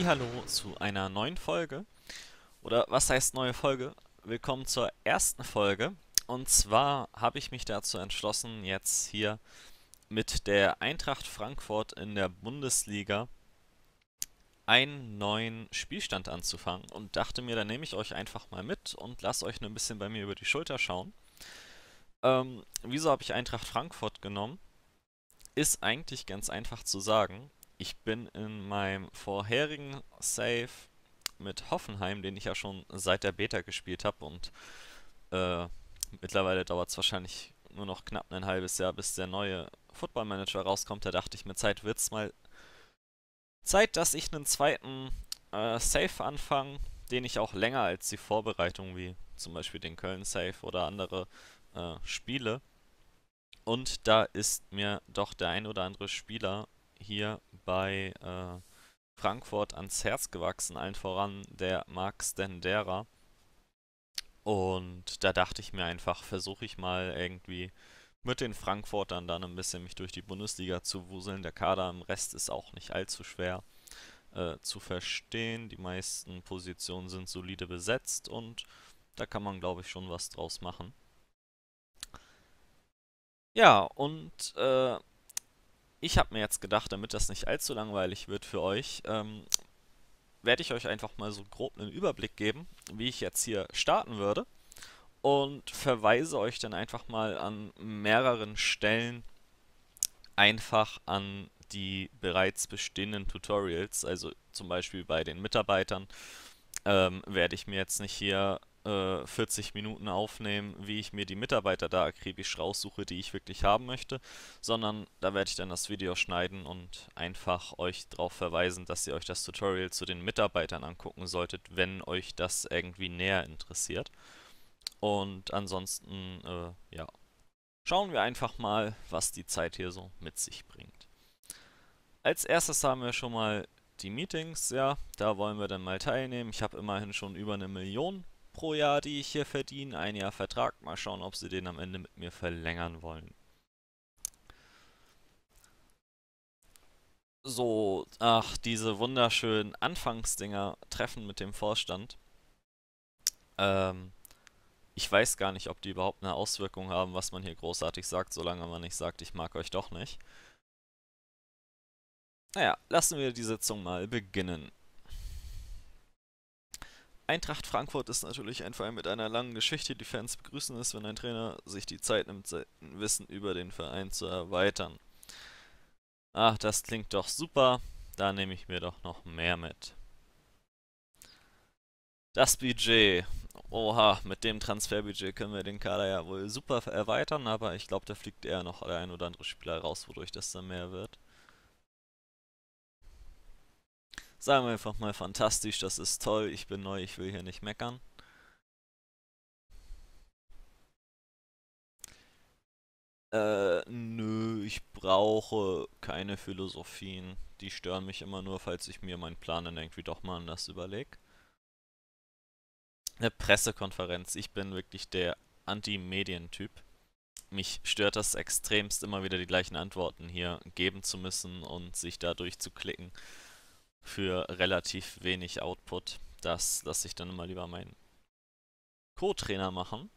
Hallihallo zu einer neuen Folge. Oder was heißt neue Folge? Willkommen zur ersten Folge. Und zwar habe ich mich dazu entschlossen, jetzt hier mit der Eintracht Frankfurt in der Bundesliga einen neuen Spielstand anzufangen und dachte mir, dann nehme ich euch einfach mal mit und lasse euch ein bisschen bei mir über die Schulter schauen. Wieso habe ich Eintracht Frankfurt genommen? Ist eigentlich ganz einfach zu sagen. Ich bin in meinem vorherigen Save mit Hoffenheim, den ich ja schon seit der Beta gespielt habe und äh, mittlerweile dauert es wahrscheinlich nur noch knapp ein halbes Jahr, bis der neue Football Manager rauskommt. Da dachte ich mir, Zeit wird's mal Zeit, dass ich einen zweiten Save anfange, den ich auch länger als die Vorbereitung, wie zum Beispiel den Köln Save oder andere spiele. Und da ist mir doch der ein oder andere Spieler hier bei Frankfurt ans Herz gewachsen, allen voran der Marc Stendera. Und da dachte ich mir einfach, versuche ich mal irgendwie mit den Frankfurtern dann ein bisschen mich durch die Bundesliga zu wuseln. Der Kader im Rest ist auch nicht allzu schwer zu verstehen. Die meisten Positionen sind solide besetzt und da kann man, glaube ich, schon was draus machen. Ja, und ich habe mir jetzt gedacht, damit das nicht allzu langweilig wird für euch, werde ich euch einfach mal so grob einen Überblick geben, wie ich jetzt hier starten würde und verweise euch dann einfach mal an mehreren Stellen einfach an die bereits bestehenden Tutorials. Also zum Beispiel bei den Mitarbeitern werde ich mir jetzt nicht hier 40 Minuten aufnehmen, wie ich mir die Mitarbeiter da akribisch raussuche, die ich wirklich haben möchte, sondern da werde ich dann das Video schneiden und einfach euch darauf verweisen, dass ihr euch das Tutorial zu den Mitarbeitern angucken solltet, wenn euch das irgendwie näher interessiert. Und ansonsten, ja, schauen wir einfach mal, was die Zeit hier so mit sich bringt. Als erstes haben wir schon mal die Meetings, ja, da wollen wir dann mal teilnehmen. Ich habe immerhin schon über 1 Million pro Jahr, die ich hier verdiene. Ein Jahr Vertrag, mal schauen, ob sie den am Ende mit mir verlängern wollen. So, ach, diese wunderschönen Anfangsdinger, Treffen mit dem Vorstand. Ähm, Ich weiß gar nicht, ob die überhaupt eine Auswirkung haben, was man hier großartig sagt, solange man nicht sagt, ich mag euch doch nicht. Naja, lassen wir die Sitzung mal beginnen. Eintracht Frankfurt ist natürlich ein Verein mit einer langen Geschichte. Die Fans begrüßen es, wenn ein Trainer sich die Zeit nimmt, sein Wissen über den Verein zu erweitern. Ach, das klingt doch super. Da nehme ich mir doch noch mehr mit. Das Budget. Oha, mit dem Transferbudget können wir den Kader ja wohl super erweitern, aber ich glaube, da fliegt eher noch der ein oder andere Spieler raus, wodurch das dann mehr wird. Sagen wir einfach mal fantastisch, das ist toll, ich bin neu, ich will hier nicht meckern. Nö, ich brauche keine Philosophien. Die stören mich immer nur, falls ich mir meinen Plan dann irgendwie doch mal anders überlege. Eine Pressekonferenz. Ich bin wirklich der Anti-Medien-Typ. Mich stört das extremst, immer wieder die gleichen Antworten hier geben zu müssen und sich da durchzuklicken für relativ wenig Output. Das lasse ich dann immer lieber meinen Co-Trainer machen.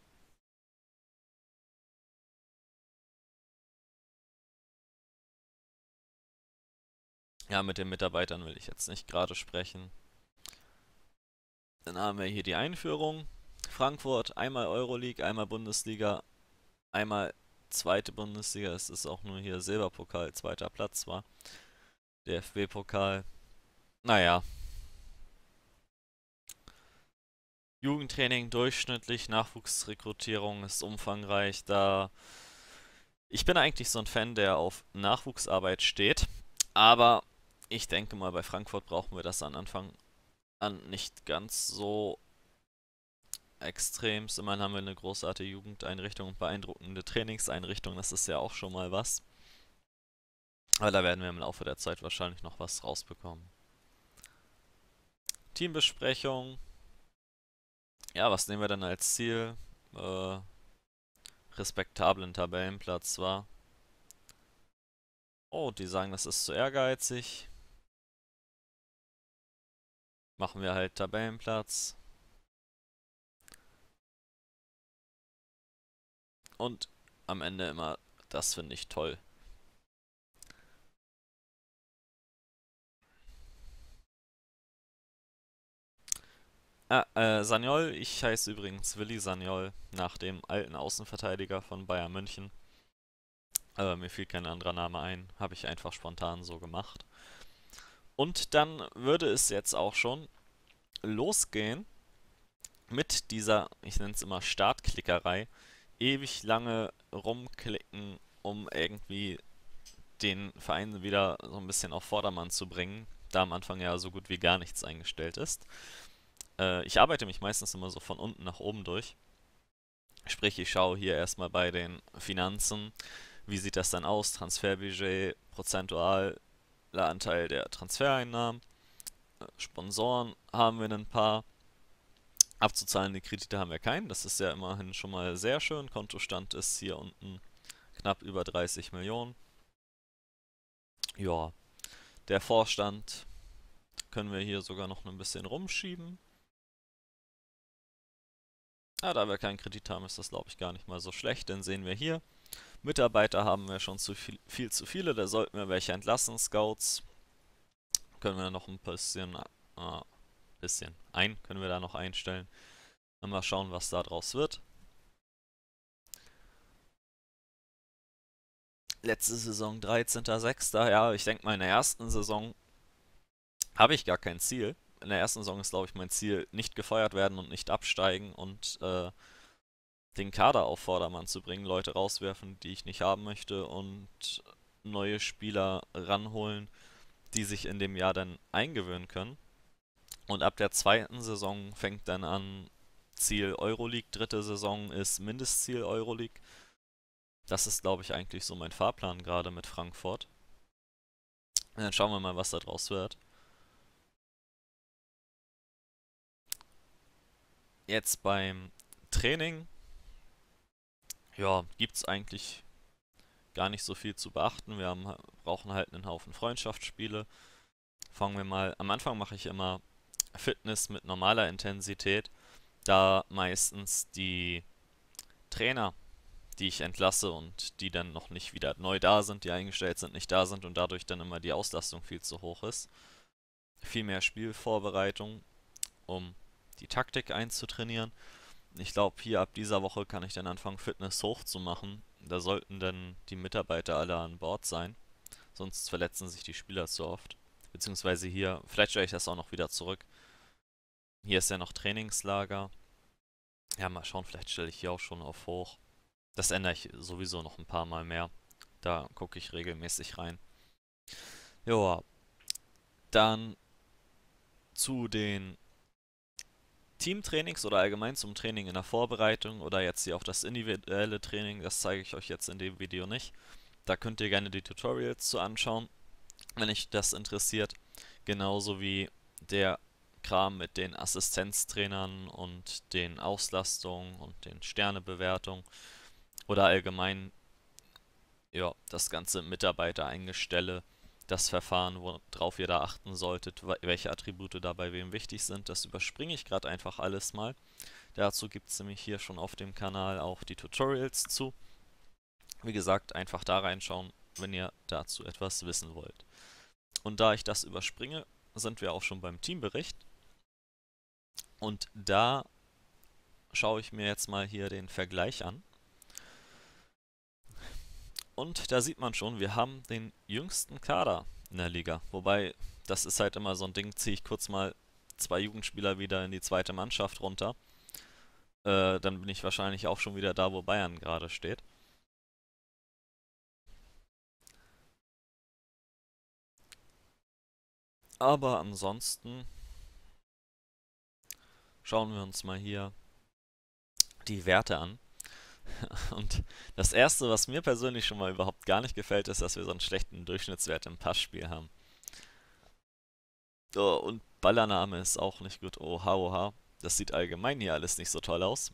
Ja, mit den Mitarbeitern will ich jetzt nicht gerade sprechen. Dann haben wir hier die Einführung. Frankfurt, einmal Euroleague, einmal Bundesliga, einmal zweite Bundesliga. Es ist auch nur hier Silberpokal, zweiter Platz war. DFB-Pokal. Naja. Jugendtraining durchschnittlich, Nachwuchsrekrutierung ist umfangreich. Ich bin eigentlich so ein Fan, der auf Nachwuchsarbeit steht. Aber ich denke mal, bei Frankfurt brauchen wir das an Anfang an nicht ganz so extremst. Immerhin haben wir eine großartige Jugendeinrichtung und beeindruckende Trainingseinrichtungen. Das ist ja auch schon mal was. Aber da werden wir im Laufe der Zeit wahrscheinlich noch was rausbekommen. Teambesprechung. Ja, was nehmen wir denn als Ziel? Äh, respektablen Tabellenplatz war. Oh, die sagen, das ist zu ehrgeizig. machen wir halt Tabellenplatz. Und am Ende immer, das finde ich toll. Sanyol, ich heiße übrigens Willi Sanyol, nach dem alten Außenverteidiger von Bayern München. Mir fiel kein anderer Name ein, habe ich einfach spontan so gemacht. Und dann würde es jetzt auch schon losgehen mit dieser, ich nenne es immer Startklickerei, ewig lange rumklicken, um irgendwie den Verein wieder so ein bisschen auf Vordermann zu bringen, da am Anfang ja so gut wie gar nichts eingestellt ist. Ich arbeite mich meistens immer so von unten nach oben durch. Sprich, ich schaue hier erstmal bei den Finanzen, wie sieht das dann aus, Transferbudget, prozentualer Anteil der Transfereinnahmen, Sponsoren haben wir ein paar, abzuzahlende Kredite haben wir keinen, das ist ja immerhin schon mal sehr schön, Kontostand ist hier unten knapp über 30 Millionen. Ja, der Vorstand können wir hier sogar noch ein bisschen rumschieben. Da wir keinen Kredit haben, ist das glaube ich gar nicht mal so schlecht, denn sehen wir hier, Mitarbeiter haben wir schon viel zu viele, da sollten wir welche entlassen. Scouts können wir noch ein können wir da noch einstellen. Und mal schauen, was da draus wird. Letzte Saison 13.06. Ja, ich denke mal in der ersten Saison habe ich gar kein Ziel. In der ersten Saison ist, glaube ich, mein Ziel, nicht gefeuert werden und nicht absteigen und den Kader auf Vordermann zu bringen, Leute rauswerfen, die ich nicht haben möchte und neue Spieler ranholen, die sich in dem Jahr dann eingewöhnen können. Und ab der zweiten Saison fängt dann an, Ziel Euroleague, dritte Saison ist Mindestziel Euroleague. Das ist, glaube ich, eigentlich so mein Fahrplan gerade mit Frankfurt. Und dann schauen wir mal, was da draus wird. Jetzt beim Training, ja, gibt es eigentlich gar nicht so viel zu beachten. Brauchen halt einen Haufen Freundschaftsspiele. Fangen wir mal, am Anfang mache ich immer Fitness mit normaler Intensität, da meistens die Trainer, die ich entlasse und die dann noch nicht wieder neu da sind, die eingestellt sind, nicht da sind und dadurch dann immer die Auslastung viel zu hoch ist. Viel mehr Spielvorbereitung, um die Taktik einzutrainieren. Ich glaube, hier ab dieser Woche kann ich dann anfangen, Fitness hoch zu machen. Da sollten dann die Mitarbeiter alle an Bord sein, sonst verletzen sich die Spieler zu oft. Beziehungsweise hier, vielleicht stelle ich das auch noch wieder zurück. Hier ist ja noch Trainingslager. Ja, mal schauen, vielleicht stelle ich hier auch schon auf hoch. Das ändere ich sowieso noch ein paar Mal mehr. Da gucke ich regelmäßig rein. Joa, dann zu den Teamtrainings oder allgemein zum Training in der Vorbereitung oder jetzt hier auch das individuelle Training, das zeige ich euch jetzt in dem Video nicht. Da könnt ihr gerne die Tutorials zu anschauen, wenn euch das interessiert. Genauso wie der Kram mit den Assistenztrainern und den Auslastungen und den Sternebewertungen oder allgemein ja, das ganze Mitarbeitereingestelle, das Verfahren, worauf ihr da achten solltet, welche Attribute da bei wem wichtig sind, das überspringe ich gerade einfach alles mal. Dazu gibt es nämlich hier schon auf dem Kanal auch die Tutorials zu. Wie gesagt, einfach da reinschauen, wenn ihr dazu etwas wissen wollt. Und da ich das überspringe, sind wir auch schon beim Teambericht. Und da schaue ich mir jetzt mal hier den Vergleich an. Und da sieht man schon, wir haben den jüngsten Kader in der Liga. Wobei, das ist halt immer so ein Ding, ziehe ich kurz mal zwei Jugendspieler wieder in die zweite Mannschaft runter. Dann bin ich wahrscheinlich auch schon wieder da, wo Bayern gerade steht. Aber ansonsten schauen wir uns mal hier die Werte an. Und das Erste, was mir persönlich schon mal überhaupt gar nicht gefällt, ist, dass wir so einen schlechten Durchschnittswert im Passspiel haben. Oh, und Ballannahme ist auch nicht gut. Oha, oha. Das sieht allgemein hier alles nicht so toll aus.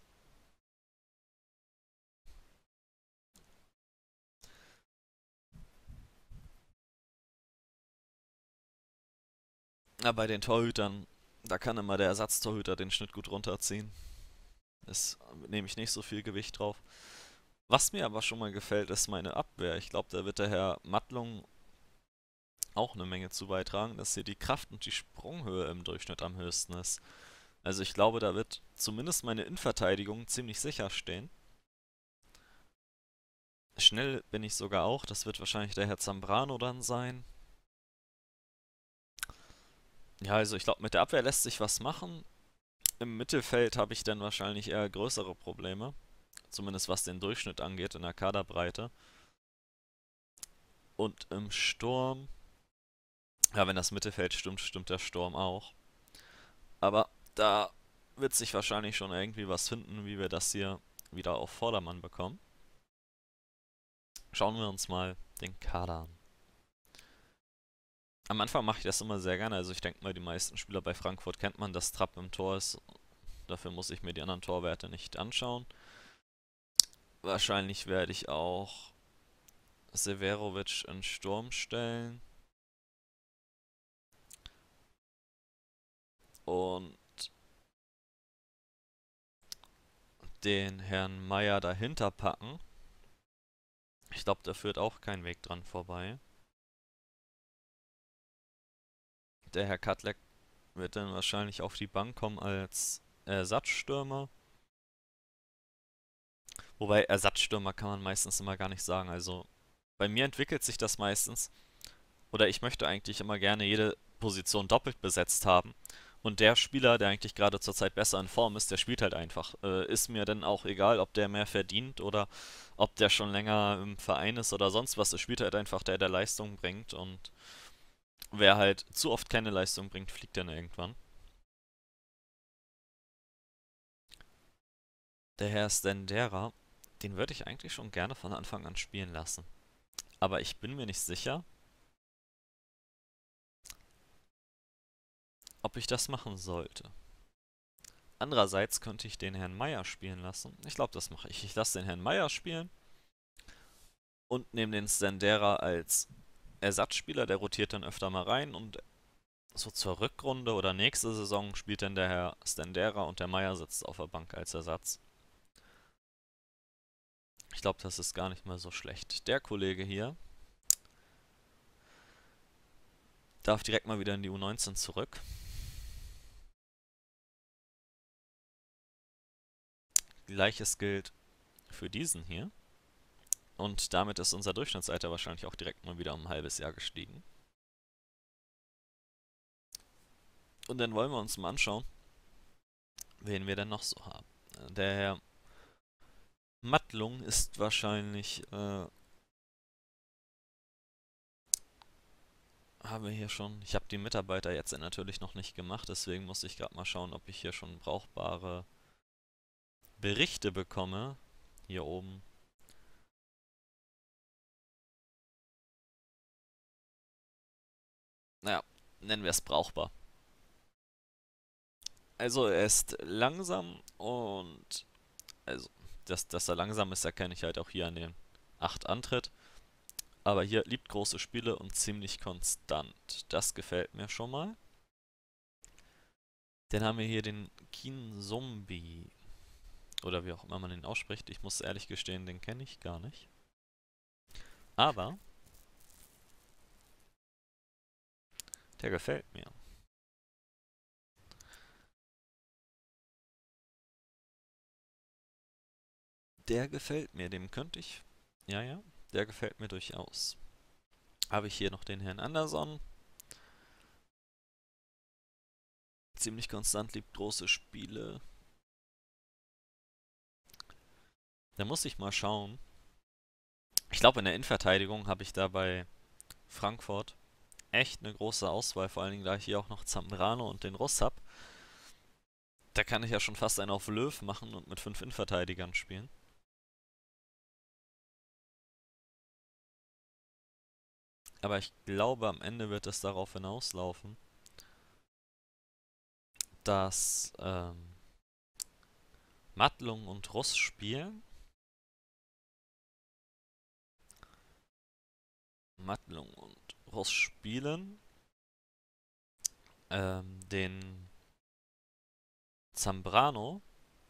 Ja, bei den Torhütern Da kann immer der Ersatztorhüter den Schnitt gut runterziehen. Ist, nehme ich nicht so viel Gewicht drauf. Was mir aber schon mal gefällt, ist meine Abwehr. Ich glaube, da wird der Herr Mattlung auch eine Menge zu beitragen, dass hier die Kraft und die Sprunghöhe im Durchschnitt am höchsten ist. Also ich glaube, da wird zumindest meine Innenverteidigung ziemlich sicher stehen. Schnell bin ich sogar auch, das wird wahrscheinlich der Herr Zambrano dann sein. Ja, also ich glaube, mit der Abwehr lässt sich was machen. Im Mittelfeld habe ich dann wahrscheinlich eher größere Probleme. Zumindest was den Durchschnitt angeht in der Kaderbreite. Und im Sturm, ja, wenn das Mittelfeld stimmt, stimmt der Sturm auch. Aber da wird sich wahrscheinlich schon irgendwie was finden, wie wir das hier wieder auf Vordermann bekommen. Schauen wir uns mal den Kader an. Am Anfang mache ich das immer sehr gerne. Also ich denke mal, die meisten Spieler bei Frankfurt kennt man, dass Trapp im Tor ist. Dafür muss ich mir die anderen Torwerte nicht anschauen. Wahrscheinlich werde ich auch Severovic in Sturm stellen. Und den Herrn Meier dahinter packen. Ich glaube, da führt auch kein Weg dran vorbei. Der Herr Katlek wird dann wahrscheinlich auf die Bank kommen als Ersatzstürmer. Wobei Ersatzstürmer kann man meistens immer gar nicht sagen. Also bei mir entwickelt sich das meistens. Oder ich möchte eigentlich immer gerne jede Position doppelt besetzt haben. Und der Spieler, der eigentlich gerade zurzeit besser in Form ist, der spielt halt einfach. Ist mir dann auch egal, ob der mehr verdient oder ob der schon länger im Verein ist oder sonst was. Es spielt halt einfach der, der Leistung bringt. Und wer halt zu oft keine Leistung bringt, fliegt dann irgendwann. Der Herr Stendera, den würde ich eigentlich schon gerne von Anfang an spielen lassen. Aber ich bin mir nicht sicher, ob ich das machen sollte. Andererseits könnte ich den Herrn Meier spielen lassen. Ich glaube, das mache ich. Ich lasse den Herrn Meier spielen und nehme den Stendera als Ersatzspieler. Der rotiert dann öfter mal rein und so zur Rückrunde oder nächste Saison spielt dann der Herr Stendera und der Meier sitzt auf der Bank als Ersatz. Ich glaube, das ist gar nicht mal so schlecht. Der Kollege hier darf direkt mal wieder in die U19 zurück. Gleiches gilt für diesen hier. Und damit ist unser Durchschnittsalter wahrscheinlich auch direkt mal wieder um ein halbes Jahr gestiegen. Und dann wollen wir uns mal anschauen, wen wir denn noch so haben. Der Herr Mattlung ist wahrscheinlich, haben wir hier schon, ich habe die Mitarbeiter jetzt natürlich noch nicht gemacht, deswegen muss ich gerade mal schauen, ob ich hier schon brauchbare Berichte bekomme. Hier oben. Naja, nennen wir es brauchbar. Also er ist langsam und, also, dass er langsam ist, erkenne ich halt auch hier an den 8 Antritt. Aber hier liebt große Spiele und ziemlich konstant. Das gefällt mir schon mal. Dann haben wir hier den Keen Zombie. Oder wie auch immer man den ausspricht. Ich muss ehrlich gestehen, den kenne ich gar nicht. Aber der gefällt mir. Der gefällt mir. Dem könnte ich. Ja, ja. Der gefällt mir durchaus. Habe ich hier noch den Herrn Anderson. Ziemlich konstant, liebt große Spiele. Da muss ich mal schauen. Ich glaube, in der Innenverteidigung habe ich da bei Frankfurt echt eine große Auswahl. Vor allen Dingen, da ich hier auch noch Zambrano und den Russ habe. Da kann ich ja schon fast einen auf Löw machen und mit 5 Innenverteidigern spielen. Aber ich glaube, am Ende wird es darauf hinauslaufen, dass Mattlung und Russ spielen. Mattlung und Russ spielen. Den Zambrano,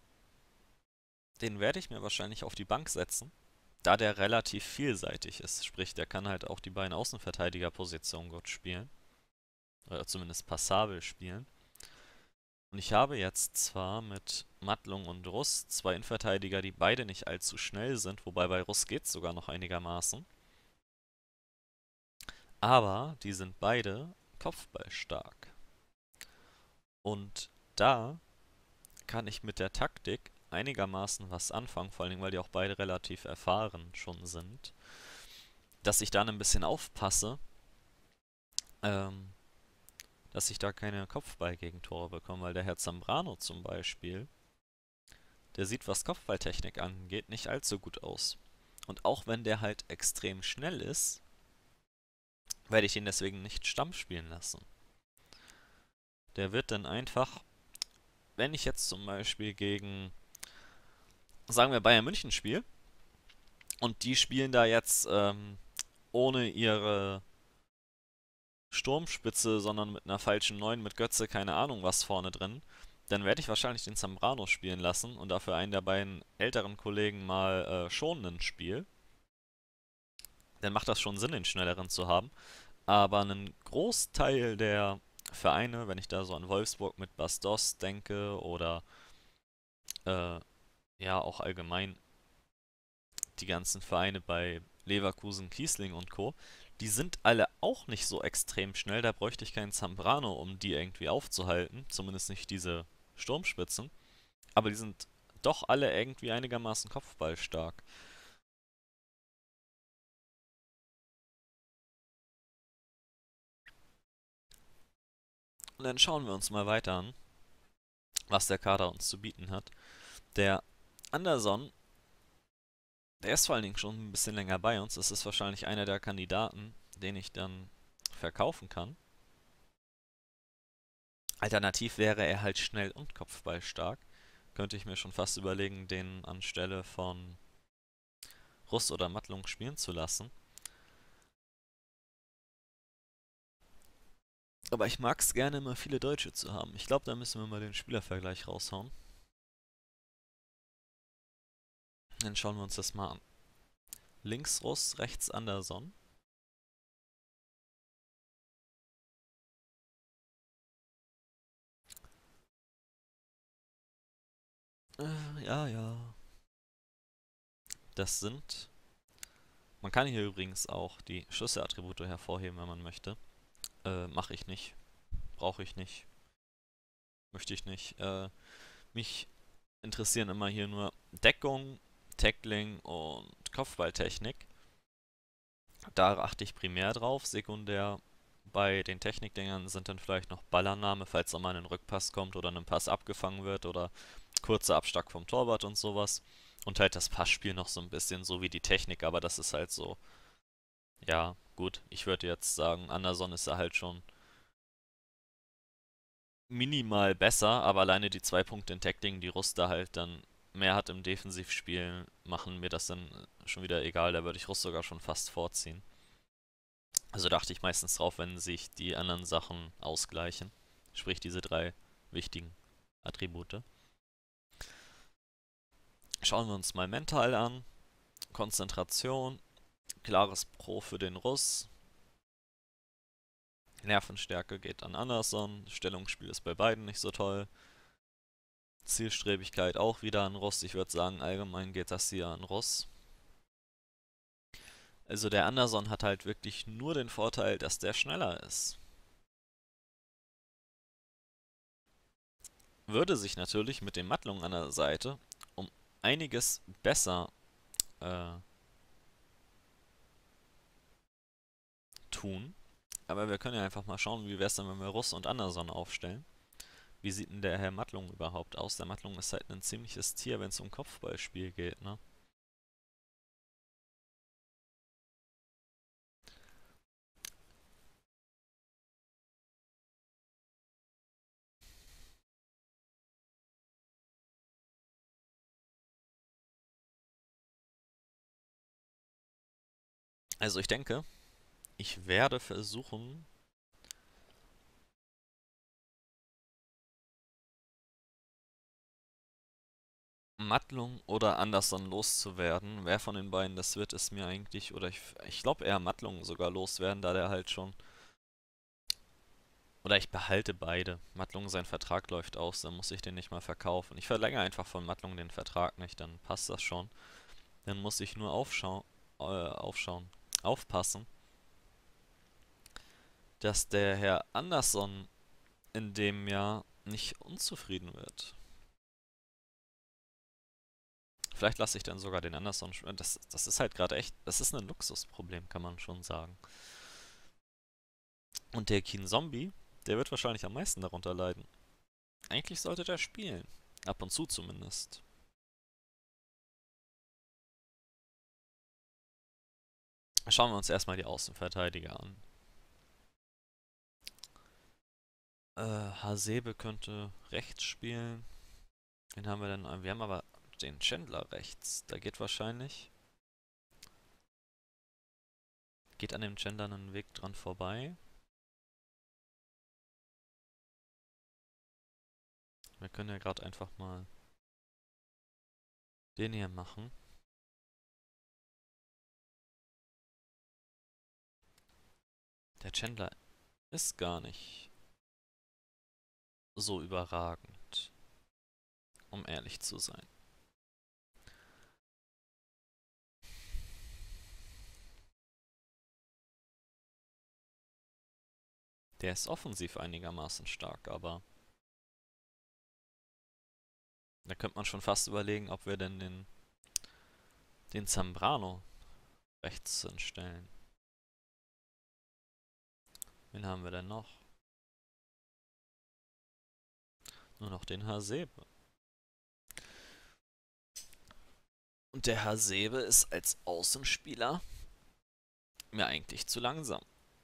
den werde ich mir wahrscheinlich auf die Bank setzen, da der relativ vielseitig ist. Sprich, der kann halt auch die beiden Außenverteidigerpositionen gut spielen. Oder zumindest passabel spielen. Und ich habe jetzt zwar mit Mattlung und Russ zwei Innenverteidiger, die beide nicht allzu schnell sind, wobei bei Russ geht's sogar noch einigermaßen. Aber die sind beide kopfballstark. Und da kann ich mit der Taktik einigermaßen was anfangen, vor allem weil die auch beide relativ erfahren schon sind, dass ich dann ein bisschen aufpasse, ähm, dass ich da keine Kopfballgegentore bekomme, weil der Herr Zambrano zum Beispiel, der sieht, was Kopfballtechnik angeht, nicht allzu gut aus. Und auch wenn der halt extrem schnell ist, werde ich ihn deswegen nicht Stamm spielen lassen. Der wird dann einfach, wenn ich jetzt zum Beispiel gegen, sagen wir, Bayern München spiele, und die spielen da jetzt ohne ihre Sturmspitze, sondern mit einer falschen 9 mit Götze, keine Ahnung was vorne drin, dann werde ich wahrscheinlich den Zambrano spielen lassen und dafür einen der beiden älteren Kollegen mal schonen Spiel. Dann macht das schon Sinn, den schnelleren zu haben. Aber einen Großteil der Vereine, wenn ich da so an Wolfsburg mit Bastos denke oder äh, ja auch allgemein die ganzen Vereine bei Leverkusen, Kiesling und Co., die sind alle auch nicht so extrem schnell. Da bräuchte ich keinen Zambrano, um die irgendwie aufzuhalten. Zumindest nicht diese Sturmspitzen. Aber die sind doch alle irgendwie einigermaßen kopfballstark. Und dann schauen wir uns mal weiter an, was der Kader uns zu bieten hat. Der Anderson, der ist vor allen Dingen schon ein bisschen länger bei uns. Das ist wahrscheinlich einer der Kandidaten, den ich dann verkaufen kann. Alternativ wäre er halt schnell und kopfballstark. Könnte ich mir schon fast überlegen, den anstelle von Russ oder Mattlung spielen zu lassen. Aber ich mag es gerne, immer viele Deutsche zu haben. Ich glaube, da müssen wir mal den Spielervergleich raushauen. Dann schauen wir uns das mal an. Links Russ, rechts Anderson. Ja, ja. Das sind. Man kann hier übrigens auch die Schlüsselattribute hervorheben, wenn man möchte. Mache ich nicht. Brauche ich nicht. Möchte ich nicht. Mich interessieren immer hier nur Deckung, Tackling und Kopfballtechnik. Da achte ich primär drauf. Sekundär bei den Technikdingern sind dann vielleicht noch Ballannahme, falls da mal ein Rückpass kommt oder ein Pass abgefangen wird oder kurzer Abschlag vom Torwart und sowas. Und halt das Passspiel noch so ein bisschen, so wie die Technik, aber das ist halt so, ja, gut. Ich würde jetzt sagen, Anderson ist da halt schon minimal besser, aber alleine die 2 Punkte in Tackling, die Rust da halt dann mehr hat im Defensivspiel, machen mir das dann schon wieder egal. Da würde ich Rust sogar schon fast vorziehen. Also dachte ich meistens drauf, wenn sich die anderen Sachen ausgleichen. Sprich diese drei wichtigen Attribute. Schauen wir uns mal mental an. Konzentration, klares Pro für den Russ. Nervenstärke geht an Anderson. Stellungsspiel ist bei beiden nicht so toll. Zielstrebigkeit auch wieder an Russ. Ich würde sagen, allgemein geht das hier an Russ. Also der Anderson hat halt wirklich nur den Vorteil, dass der schneller ist. Würde sich natürlich mit den Mattlungen an der Seite um einiges besser äh, tun. Aber wir können ja einfach mal schauen, wie wäre es denn, wenn wir Russ und Anderson aufstellen. Wie sieht denn der Herr Mattlung überhaupt aus? Der Mattlung ist halt ein ziemliches Tier, wenn es um Kopfballspiel geht, ne? Also ich denke, ich werde versuchen, Mattlung oder Anderson loszuwerden. Wer von den beiden das wird, ist mir eigentlich, oder ich glaube eher Mattlung sogar loswerden, da der halt schon, oder ich behalte beide. Mattlung, sein Vertrag läuft aus, dann muss ich den nicht mal verkaufen. Ich verlängere einfach von Mattlung den Vertrag nicht, dann passt das schon. Dann muss ich nur aufpassen, dass der Herr Anderson in dem Jahr nicht unzufrieden wird. Vielleicht lasse ich dann sogar den Anderson. Das ist halt gerade echt. Das ist ein Luxusproblem, kann man schon sagen. Und der Keen Zombie, der wird wahrscheinlich am meisten darunter leiden. Eigentlich sollte der spielen. Ab und zu zumindest. Schauen wir uns erstmal die Außenverteidiger an. Hasebe könnte rechts spielen. Wen haben wir denn? Wir haben aber den Chandler rechts. Da geht wahrscheinlich. Geht an dem Chandler einen Weg dran vorbei. Wir können ja gerade einfach mal den hier machen. Der Chandler ist gar nicht so überragend, um ehrlich zu sein. Der ist offensiv einigermaßen stark, aber da könnte man schon fast überlegen, ob wir denn den Zambrano rechts hinstellen. Wen haben wir denn noch? Nur noch den Hasebe. Und der Hasebe ist als Außenspieler mir eigentlich zu langsam.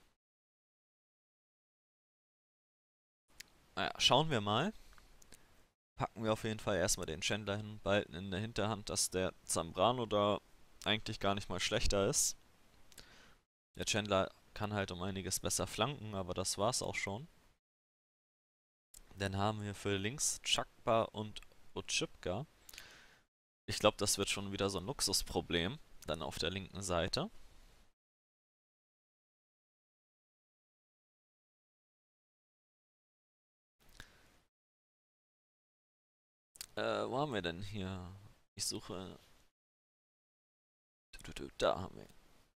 Naja, schauen wir mal. Packen wir auf jeden Fall erstmal den Chandler hin, behalten in der Hinterhand, dass der Zambrano da eigentlich gar nicht mal schlechter ist. Der Chandler kann halt um einiges besser flanken, aber das war's auch schon. Dann haben wir für links Chakba und Otschipka. Ich glaube, das wird schon wieder so ein Luxusproblem. Dann auf der linken Seite. Wo haben wir denn hier? Ich suche. Da haben wir ihn.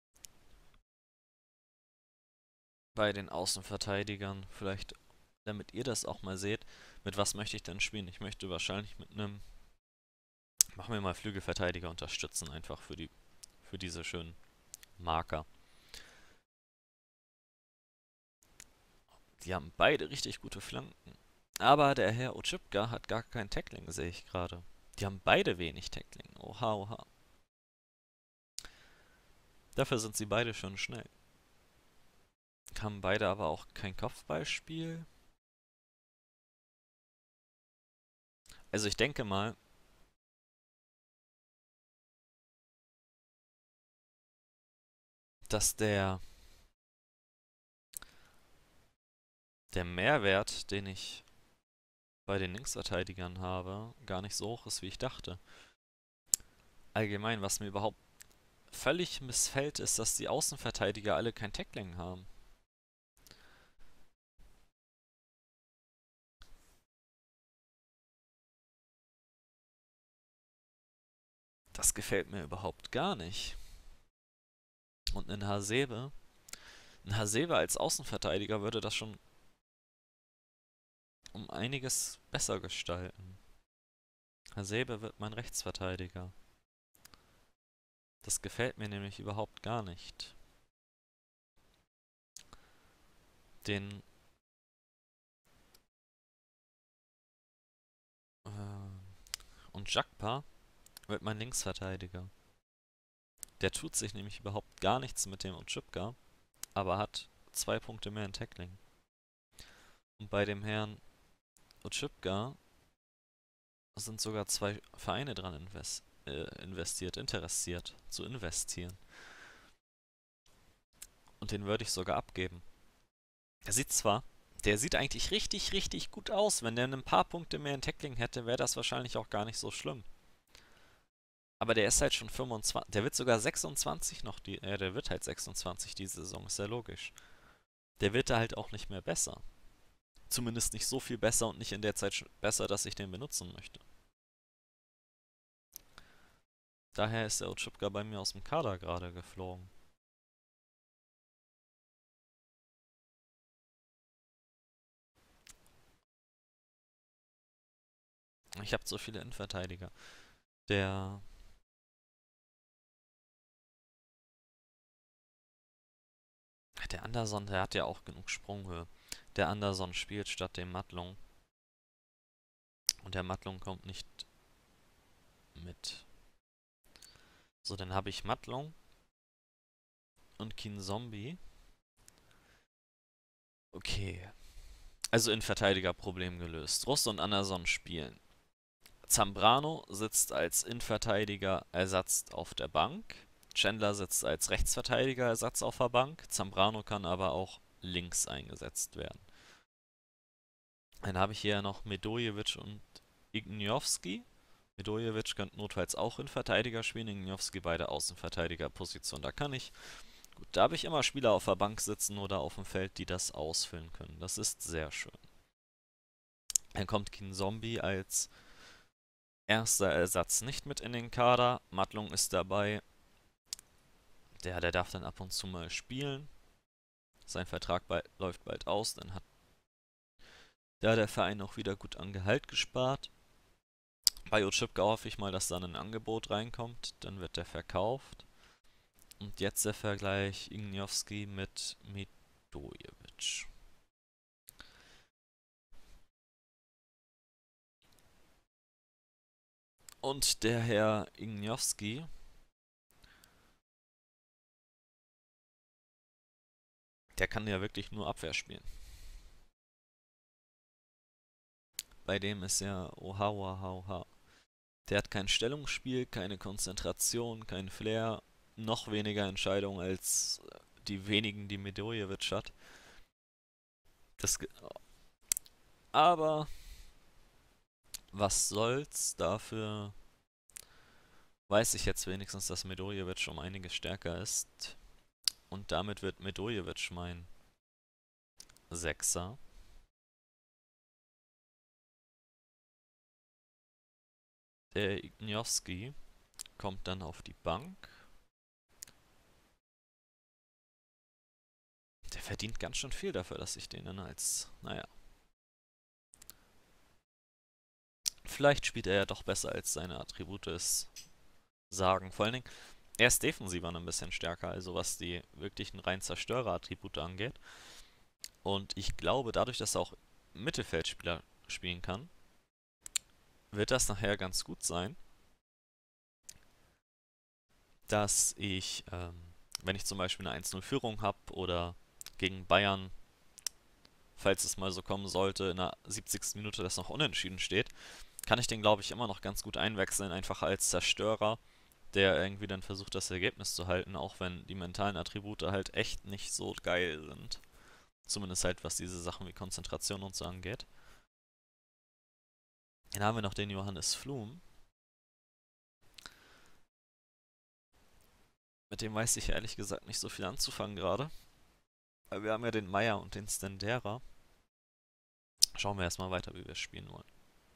Bei den Außenverteidigern. Vielleicht, damit ihr das auch mal seht. Mit was möchte ich denn spielen? Ich möchte wahrscheinlich mit einem. Machen wir mal Flügelverteidiger unterstützen, einfach für diese schönen Marker. Die haben beide richtig gute Flanken. Aber der Herr Otschipka hat gar kein Tackling, sehe ich gerade. Die haben beide wenig Tackling. Oha, oha. Dafür sind sie beide schon schnell. Haben beide aber auch kein Kopfballspiel. Also ich denke mal, dass der Mehrwert, den ich bei den Linksverteidigern habe, gar nicht so hoch ist, wie ich dachte. Allgemein, was mir überhaupt völlig missfällt, ist, dass die Außenverteidiger alle kein Tackling haben. Das gefällt mir überhaupt gar nicht. Und ein Hasebe als Außenverteidiger würde das schon um einiges besser gestalten. Hasebe wird mein Rechtsverteidiger. Das gefällt mir nämlich überhaupt gar nicht. Den und Jakpa wird mein Linksverteidiger. Der tut sich nämlich überhaupt gar nichts mit dem Otschipka, aber hat 2 Punkte mehr in Tackling. Und bei dem Herrn Otschipka sind sogar 2 Vereine dran interessiert zu investieren. Und den würde ich sogar abgeben. Der sieht zwar, der sieht eigentlich richtig, richtig gut aus. Wenn der ein paar Punkte mehr in Tackling hätte, wäre das wahrscheinlich auch gar nicht so schlimm. Aber der ist halt schon 25. Der wird sogar 26 noch. Der wird halt 26 diese Saison, ist ja logisch. Der wird da halt auch nicht mehr besser. Zumindest nicht so viel besser und nicht in der Zeit besser, dass ich den benutzen möchte. Daher ist der Otschipka bei mir aus dem Kader gerade geflogen. Ich habe so viele Innenverteidiger. Der, der Anderson, der hat ja auch genug Sprunghöhe. Der Anderson spielt statt dem Matlung. Und der Matlung kommt nicht mit. So, dann habe ich Matlung und Keen Zombie. Okay. Also Innenverteidiger-Problem gelöst. Rust und Anderson spielen. Zambrano sitzt als Innenverteidiger-Ersatz auf der Bank. Chandler sitzt als Rechtsverteidiger-Ersatz auf der Bank. Zambrano kann aber auch links eingesetzt werden. Dann habe ich hier noch Medojevic und Ignjowski. Medojevic könnte notfalls auch Innenverteidiger spielen, Ignjowski beide Außenverteidigerposition. Da kann ich, gut, da habe ich immer Spieler auf der Bank sitzen oder auf dem Feld, die das ausfüllen können. Das ist sehr schön. Dann kommt Kinzombie als erster Ersatz nicht mit in den Kader. Matlung ist dabei. Der darf dann ab und zu mal spielen. Sein Vertrag läuft bald aus. Dann hat da der Verein auch wieder gut an Gehalt gespart. Bei Otschipka hoffe ich mal, dass dann ein Angebot reinkommt. Dann wird der verkauft. Und jetzt der Vergleich Ignjowski mit Medojevic. Und der Herr Ignjowski, der kann ja wirklich nur Abwehr spielen. Bei dem ist ja oha, oha, oha. Der hat kein Stellungsspiel, keine Konzentration, kein Flair, noch weniger Entscheidung als die wenigen, die Medojevic hat. Das, aber was soll's, dafür weiß ich jetzt wenigstens, dass Medojevic um einiges stärker ist. Und damit wird Medojevic mein Sechser. Der Ignjowski kommt dann auf die Bank. Der verdient ganz schön viel dafür, dass ich den dann als, naja. Vielleicht spielt er ja doch besser, als seine Attribute es sagen. Vor allen Dingen, er ist defensiver ein bisschen stärker, also was die wirklichen rein Zerstörer-Attribute angeht. Und ich glaube, dadurch, dass er auch Mittelfeldspieler spielen kann, wird das nachher ganz gut sein, dass ich, wenn ich zum Beispiel eine 1-0-Führung habe oder gegen Bayern, falls es mal so kommen sollte, in der 70. Minute, das noch unentschieden steht, kann ich den, glaube ich, immer noch ganz gut einwechseln, einfach als Zerstörer, der irgendwie dann versucht, das Ergebnis zu halten, auch wenn die mentalen Attribute halt echt nicht so geil sind. Zumindest halt, was diese Sachen wie Konzentration und so angeht. Dann haben wir noch den Johannes Flum. Mit dem weiß ich ehrlich gesagt nicht so viel anzufangen gerade. Weil wir haben ja den Meier und den Stendera. Schauen wir erstmal weiter, wie wir spielen wollen.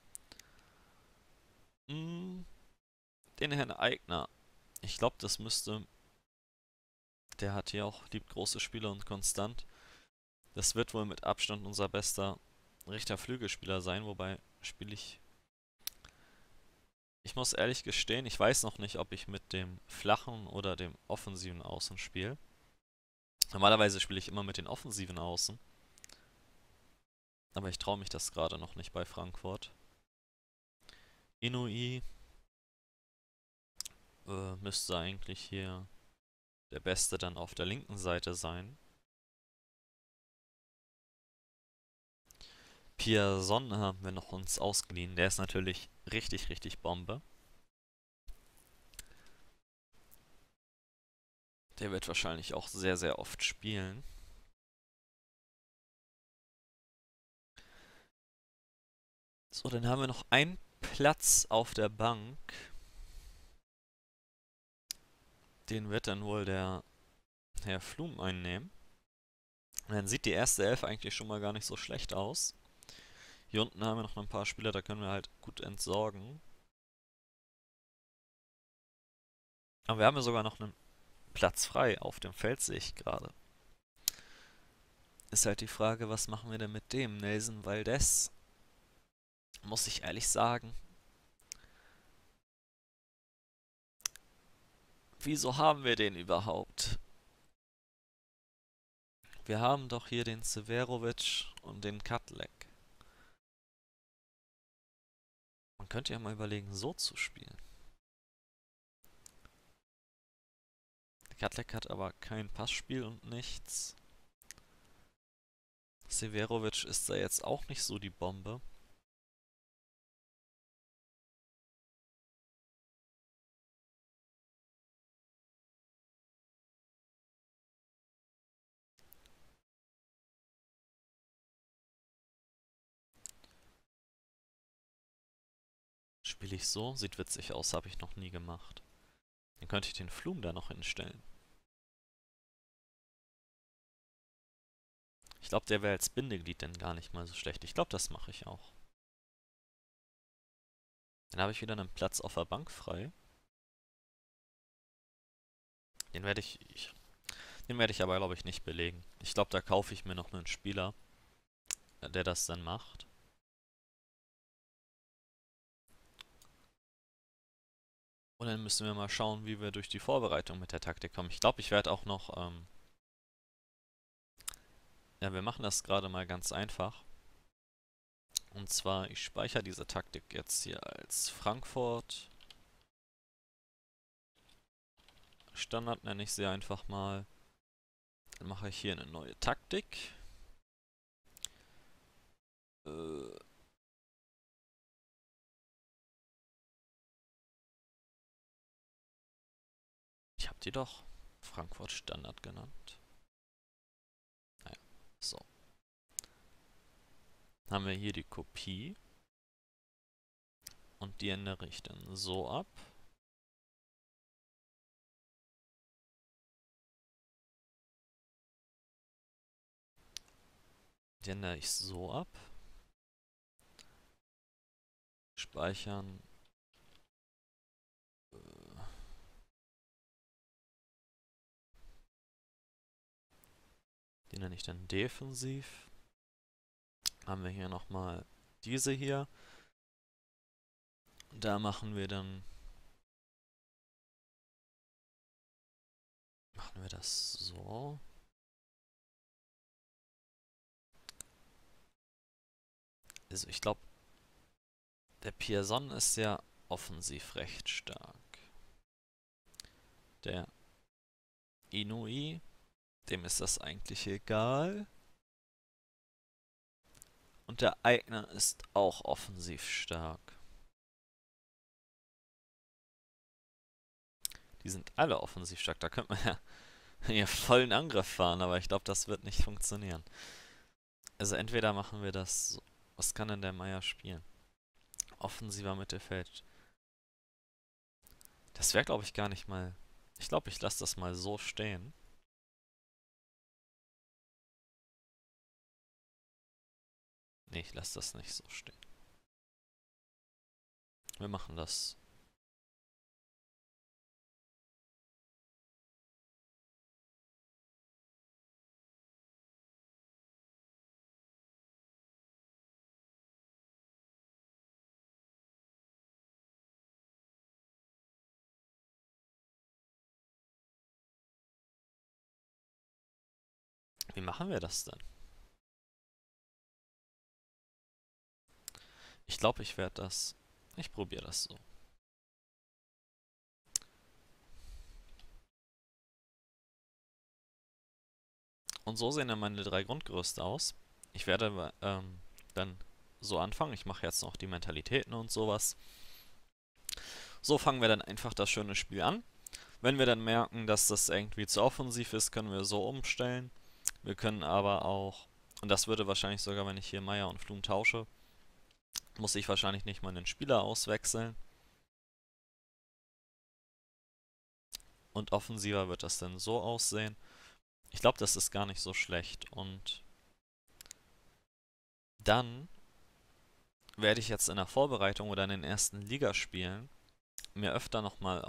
Mm, den Herrn Eigner. Ich glaube, das müsste. Der hat hier auch liebt große Spiele und konstant. Das wird wohl mit Abstand unser bester rechter Flügelspieler sein, wobei spiele ich. Ich muss ehrlich gestehen, ich weiß noch nicht, ob ich mit dem flachen oder dem offensiven Außen spiele. Normalerweise spiele ich immer mit den offensiven Außen. Aber ich traue mich das gerade noch nicht bei Frankfurt. Inui müsste eigentlich hier der Beste dann auf der linken Seite sein. Pierson haben wir noch uns ausgeliehen. Der ist natürlich richtig, richtig Bombe. Der wird wahrscheinlich auch sehr, sehr oft spielen. So, dann haben wir noch einen Platz auf der Bank. Den wird dann wohl der Herr Flum einnehmen. Und dann sieht die erste Elf eigentlich schon mal gar nicht so schlecht aus. Hier unten haben wir noch ein paar Spieler, da können wir halt gut entsorgen. Aber wir haben ja sogar noch einen Platz frei auf dem Feld, sehe ich gerade. Ist halt die Frage, was machen wir denn mit dem? Nelson Valdez, muss ich ehrlich sagen. Wieso haben wir den überhaupt? Wir haben doch hier den Severovic und den Katlek. Man könnte ja mal überlegen, so zu spielen. Der Katlek hat aber kein Passspiel und nichts. Severovic ist da jetzt auch nicht so die Bombe. Spiele ich so? Sieht witzig aus, habe ich noch nie gemacht. Dann könnte ich den Flum da noch hinstellen. Ich glaube, der wäre als Bindeglied dann gar nicht mal so schlecht. Ich glaube, das mache ich auch. Dann habe ich wieder einen Platz auf der Bank frei. Den werde ich aber, glaube ich, nicht belegen. Ich glaube, da kaufe ich mir noch einen Spieler, der das dann macht. Und dann müssen wir mal schauen, wie wir durch die Vorbereitung mit der Taktik kommen. Ich glaube, ich werde auch noch, ja, wir machen das gerade mal ganz einfach. Und zwar, ich speichere diese Taktik jetzt hier als Frankfurt. Standard nenne ich sie einfach mal. Dann mache ich hier eine neue Taktik. Äh, Ich habe die doch Frankfurt Standard genannt. Naja, so. Haben wir hier die Kopie. Und die ändere ich dann so ab. Die ändere ich so ab. Speichern. Die nenne ich dann defensiv. Haben wir hier nochmal diese hier. Da machen wir dann... Machen wir das so. Also ich glaube, der Pierson ist ja offensiv recht stark. Der Inui, dem ist das eigentlich egal. Und der Eigner ist auch offensiv stark. Die sind alle offensiv stark. Da könnte man ja hier vollen Angriff fahren, aber ich glaube, das wird nicht funktionieren. Also entweder machen wir das so. Was kann denn der Meier spielen? Offensiver Mittelfeld. Das wäre, glaube ich, gar nicht mal... Ich glaube, ich lasse das mal so stehen. Nee, ich lasse das nicht so stehen. Wir machen das. Wie machen wir das denn? Ich glaube, ich werde das... Ich probiere das so. Und so sehen dann meine drei Grundgerüste aus. Ich werde dann so anfangen. Ich mache jetzt noch die Mentalitäten und sowas. So fangen wir dann einfach das schöne Spiel an. Wenn wir dann merken, dass das irgendwie zu offensiv ist, können wir so umstellen. Wir können aber auch, und das würde wahrscheinlich sogar, wenn ich hier Meier und Flum tausche, muss ich wahrscheinlich nicht mal einen Spieler auswechseln. und offensiver wird das dann so aussehen. Ich glaube, das ist gar nicht so schlecht. Und dann werde ich jetzt in der Vorbereitung oder in den ersten Ligaspielen mir öfter nochmal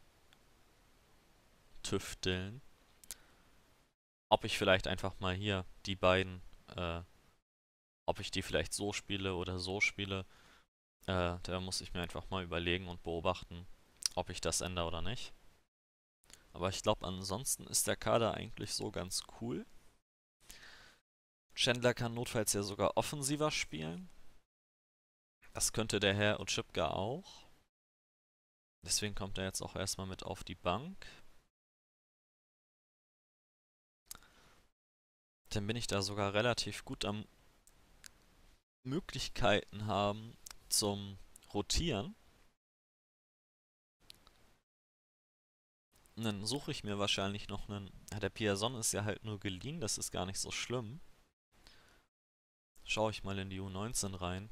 austüfteln, ob ich vielleicht einfach mal hier die beiden, äh, ob ich die vielleicht so spiele oder so spiele. Da muss ich mir einfach mal überlegen und beobachten, ob ich das ändere oder nicht. Aber ich glaube, ansonsten ist der Kader eigentlich so ganz cool. Chandler kann notfalls ja sogar offensiver spielen. Das könnte der Herr Otschipka auch. Deswegen kommt er jetzt auch erstmal mit auf die Bank. Dann bin ich da sogar relativ gut am Möglichkeiten haben zum Rotieren. Und dann suche ich mir wahrscheinlich noch einen. Ja, der Pierson ist ja halt nur geliehen, das ist gar nicht so schlimm. Schaue ich mal in die U19 rein.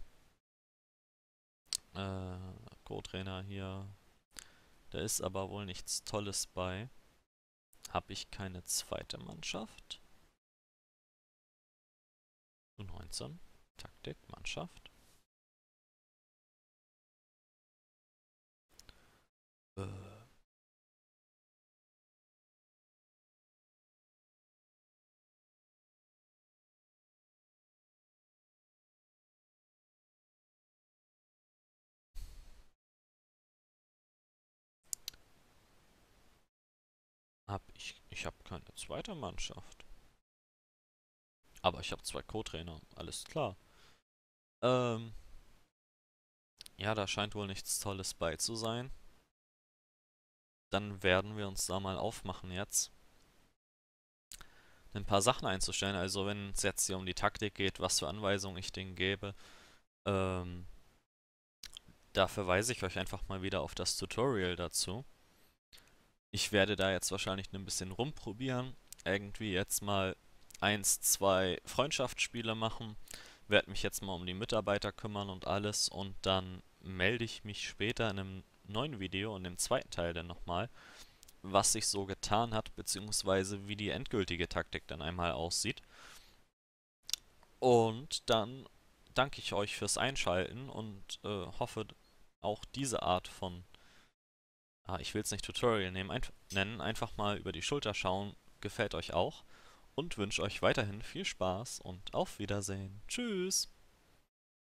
Co-Trainer hier. Da ist aber wohl nichts Tolles bei. Habe ich keine zweite Mannschaft? U19. Taktik, Mannschaft. Äh, ich habe keine zweite Mannschaft. Aber ich habe zwei Co-Trainer. Alles klar. Ähm, ja, da scheint wohl nichts Tolles bei zu sein. Dann werden wir uns da mal aufmachen jetzt, ein paar Sachen einzustellen. Also wenn es jetzt hier um die Taktik geht, was für Anweisungen ich denen gebe, ähm, da verweise ich euch einfach mal wieder auf das Tutorial dazu. Ich werde da jetzt wahrscheinlich ein bisschen rumprobieren, irgendwie jetzt mal 1, 2 Freundschaftsspiele machen, werde mich jetzt mal um die Mitarbeiter kümmern und alles und dann melde ich mich später in einem neuen Video, in dem zweiten Teil dann nochmal, was sich so getan hat, beziehungsweise wie die endgültige Taktik dann einmal aussieht. Und dann danke ich euch fürs Einschalten und hoffe, auch diese Art von, ich will es nicht Tutorial nennen, einfach mal über die Schulter schauen, gefällt euch auch und wünsche euch weiterhin viel Spaß und auf Wiedersehen. Tschüss!